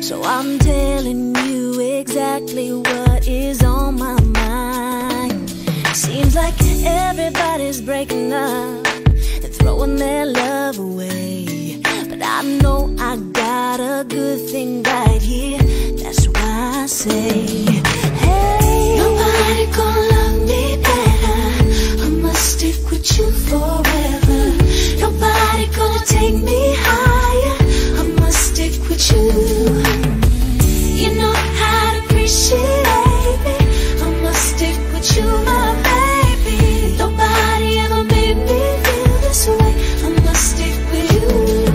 So I'm telling you exactly what is on my mind. Seems like everybody's breaking up and throwing their love away, but I know I got a good thing right here. That's why I say, hey, nobody gonna love me better. I must stick with you forever. Nobody gonna take me higher. I must stick with you. You know how to appreciate me. I must stick with you, my baby. Nobody ever made me feel this way. I must stick with you.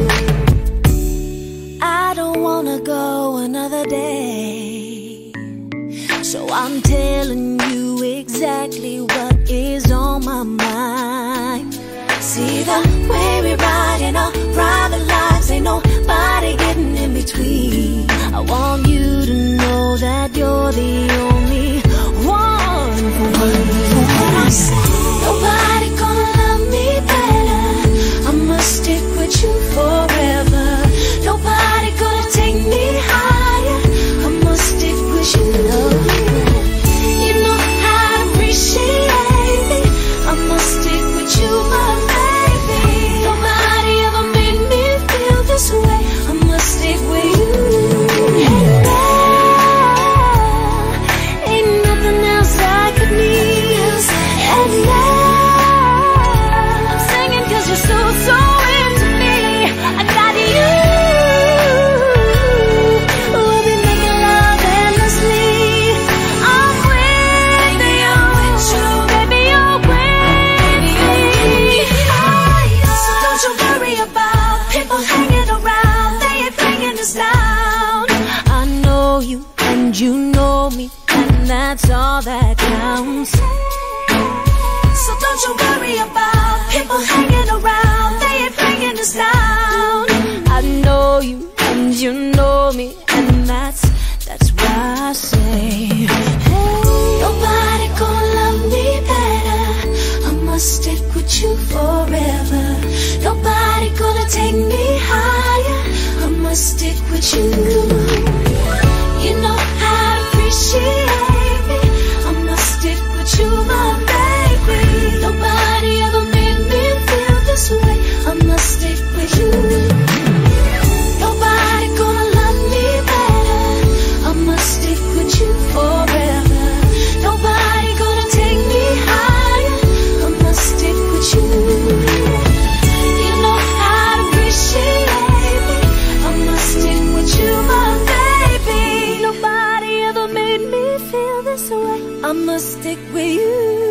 I don't wanna go another day, so I'm telling you exactly what is on my mind. See the way we ride in our private lives, ain't nobody getting in between. I want you to know that you're the only one for me. Nobody gonna love me better. I must stick with you forever. Nobody gonna take me higher. I must stick with you. You know how to appreciate me. I must stick with you, my baby. Nobody ever made me feel this way. I must stick with you. And there ain't nothing else I could need. And now I'm singing 'cause you're so into me. I got you. We'll be making love endlessly. I'm with you, baby, you're with me. So don't you worry about people hanging around. They ain't bringing us down. I know you and you know me, and that's all that counts. So don't you worry about people hanging around. They ain't bringing us down. I know you and you know me, and that's why I say, hey, nobody gonna love me better. I must stick with you forever. Nobody gonna take me higher. I must stick with you. You know how to appreciate me. I must stick with you, my baby. Nobody ever made me feel this way. I must stick with you. Nobody gonna love me better. I must stick with you forever. Nobody gonna take me higher. I must stick with you. You know how to appreciate me. I must stick with you, my baby. Nobody ever made me feel this way. I must stick with you.